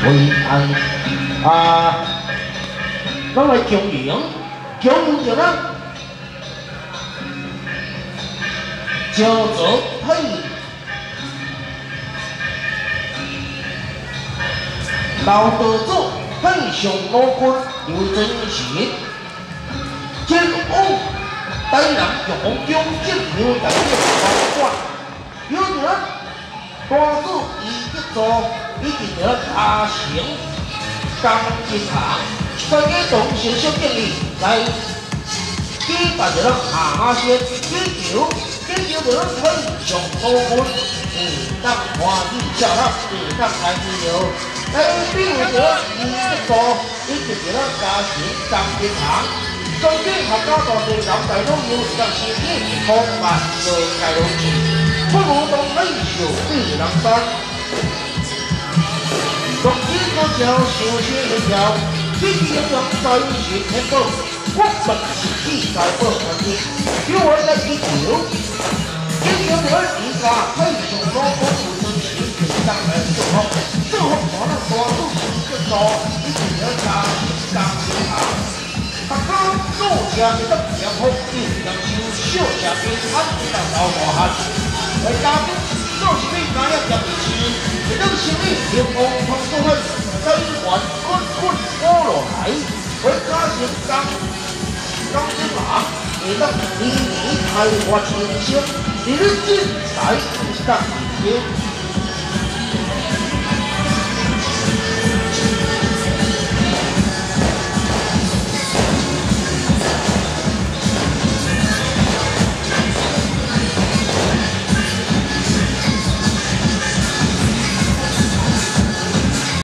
为安咱来经营着咱叫做配。 老道祖配上老君刘真实，真武台南玉皇宫正牛大嘅高官，有着大祖伊一座已经着阿成江一堂，大家同心小建议来举办着咱下仙祈求着咱配上老君，当欢喜笑纳，当开心了。 来，比如着伊一座，已经着咱家庭江一堂，中间合家大地人大都有让生意充满热爱热情，不如当美秀美人山。从今个桥小车一条，必须要在学天宝，我们是意在保环境，有我来祈求，祈求着伊家配上老公有真情，当然祝福。 祝福我们大都市一座，一定要家家平安。大家做车是得幸福，要受小车平安，不能老大汉。为家中做生意家业家己事，一等生意由王通做起，资源滚补落来，为家庭刚进行，会当年年开发新生，日日进财，当年。